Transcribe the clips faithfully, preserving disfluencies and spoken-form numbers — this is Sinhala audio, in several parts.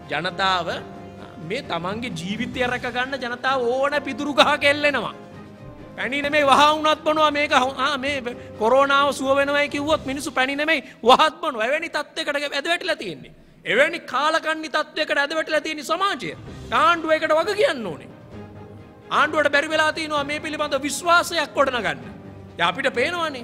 ජනතාව මේ තමන්ගේ ජීවිතය රැක ගන්න ජනතාව ඕන පිදුරු ගහක එල්ලෙනවා. පැණි නෙමෙයි වහ වුණත් බොනවා මේක ආ මේ කොරෝනාව සුව වෙනවයි කිව්වොත් මිනිස්සු පැණි නෙමෙයි වහත් බොනවා. එවැනි තත්යකට ඇද වැටිලා තියෙන්නේ. එවැනි කාලකන්ණි තත්යකට ඇද වැටිලා තියෙන සමාජය. ආණ්ඩුව ඒකට වග කියන්න ඕනේ. ආණ්ඩුවට බැරි වෙලා තිනවා මේ පිළිබඳව විශ්වාසයක් ගොඩනගන්න. දැන් අපිට පේනවනේ.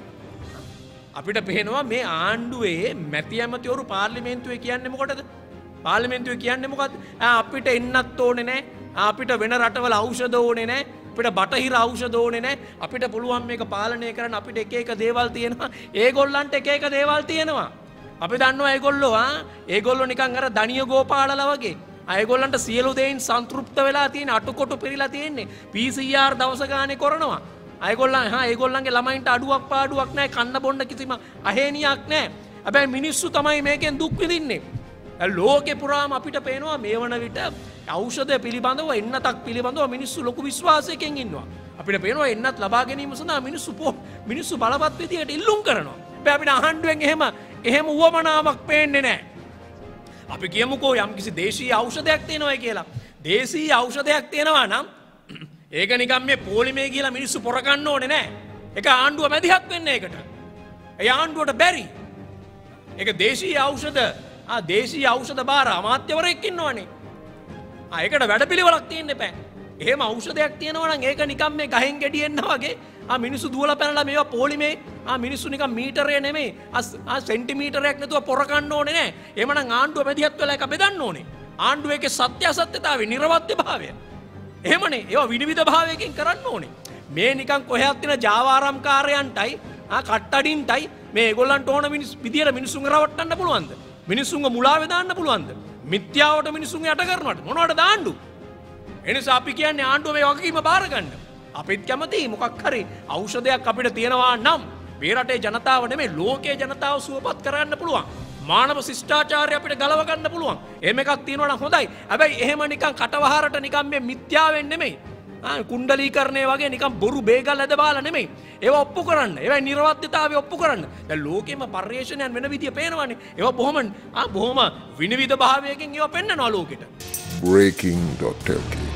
අපිට පේනවා මේ ආණ්ඩුවේ මැති ඇමතිවරු පාර්ලිමේන්තුවේ කියන්නේ මොකටද? පාර්ලිමේන්තුවේ කියන්නේ මොකද්ද? අපිට එන්නත් ඕනේ නැහැ. අපිට වෙන රටවල ඖෂධ ඕනේ නැහැ. අපිට බටහිර ඖෂධ ඕනේ නැහැ. අපිට පුළුවන් මේක පාලනය කරන්න අපිට එක එක දේවල් තියෙනවා. ඒගොල්ලන්ට එක එක දේවල් තියෙනවා. අපි දන්නවා ඒගොල්ලෝ ආ ඒගොල්ලෝ නිකන් අර දණිය ගෝපාලලා වගේ. ඒගොල්ලන්ට සියලු දේයින් සන්තුෂ්ත වෙලා තියෙන අටකොටු පිරීලා තියෙන්නේ. පී සී ආර් දවස ගානේ කරනවා. ඒගොල්ලන් හා ඒගොල්ලන්ගේ ළමයින්ට අඩුවක් පාඩුවක් නැහැ. කන්න බොන්න කිසිම අහේනියක් නැහැ. හැබැයි මිනිස්සු තමයි මේකෙන් දුක් විඳින්නේ. ලෝකේ පුරාම අපිට පේනවා මේ වන විට ඖෂධ පිළිබඳව එන්නතක් පිළිබඳව මිනිස්සු ලොකු විශ්වාසයකින් ඉන්නවා. අපිට පේනවා එන්නත් ලබා ගැනීම සඳහා මිනිස්සු මිනිස්සු බලවත් විදියට ඉල්ලුම් කරනවා. හැබැයි අපිට ආණ්ඩුවෙන් එහෙම එහෙම උවමනාවක් පේන්නේ නැහැ. අපි කියමුකෝ යම්කිසි දේශීය ඖෂධයක් තියෙනවා කියලා. දේශීය ඖෂධයක් තියෙනවා නම් ඒක නිකන් මේ පොලිමේ කියලා මිනිස්සු පොර ගන්න ඕනේ නැහැ. ඒක ආණ්ඩුව මැදිහත් වෙන්නේ ඒකට. ඒ ආණ්ඩුවට බැරි. ඒක දේශීය ඖෂධ ආ දේශීය ඖෂධ බාර අමාත්‍යවරයෙක් ඉන්නවනේ. ආ ඒකට වැඩපිළිවෙලක් තියෙන්න එපා. එහෙම ඖෂධයක් තියෙනවා නම් ඒක නිකන් මේ ගහෙන් ගෙඩියෙන්න වගේ ආ මිනිස්සු දුවලා පැනලා මේවා පොලිමේ ආ මිනිස්සු නිකන් මීටරය නෙමෙයි ආ සෙන්ටිමීටරයක් නැතුව පොර ගන්න ඕනේ නෑ. එහෙමනම් ආණ්ඩුව මැදිහත් වෙලා ඒක බෙදන්න ඕනේ. ආණ්ඩුවේක සත්‍ය අසත්‍යතාවය නිර්වද්‍යභාවය. එහෙමනේ ඒවා විනිවිද භාවයකින් කරන්න ඕනේ. මේ නිකන් කොහෙවත් තියෙන ජාවාරම්කාරයන්ටයි ආ කට්ටඩින්ටයි මේ ඒගොල්ලන්ට ඕන මිනිස් විදියට මිනිස්සුන් රවට්ටන්න පුළුවන්ද? මිනිස්සුන්ව මුලාවේ දාන්න පුළුවන්ද? මිත්‍යාවට මිනිස්සුන් යට කරනවට මොනවටද ආණ්ඩුව? එනිසා අපි කියන්නේ ආණ්ඩුව මේ වගකීම බාර ගන්න. අපිත් කැමතියි මොකක් හරි ඖෂධයක් අපිට තියෙනවා නම් මේ රටේ ජනතාව නෙමෙයි ලෝකයේ ජනතාව සුවපත් කරන්න පුළුවන්. මානව ශිෂ්ටාචාරය අපිට ගලව ගන්න පුළුවන්. එහෙම එකක් තියෙනවා නම් හොඳයි. හැබැයි එහෙම නිකන් කටවහරට නිකන් මේ මිත්‍යාවෙන් නෙමෙයි. ආ කුණ්ඩලීකරණය වගේ නිකන් බොරු බේගල් ඇද බාලා නෙමෙයි. ඒවා ඔප්පු කරන්න. ඒවා නිර්වද්‍යතාවය ඔප්පු කරන්න. දැන් ලෝකෙම පරිශ්‍රණයන් වෙන විදිය පේනවනේ. ඒවා බොහොම ආ බොහොම විනිවිද භාවයකින් ඒවා පෙන්නනවා ලෝකෙට. Breaking dot L K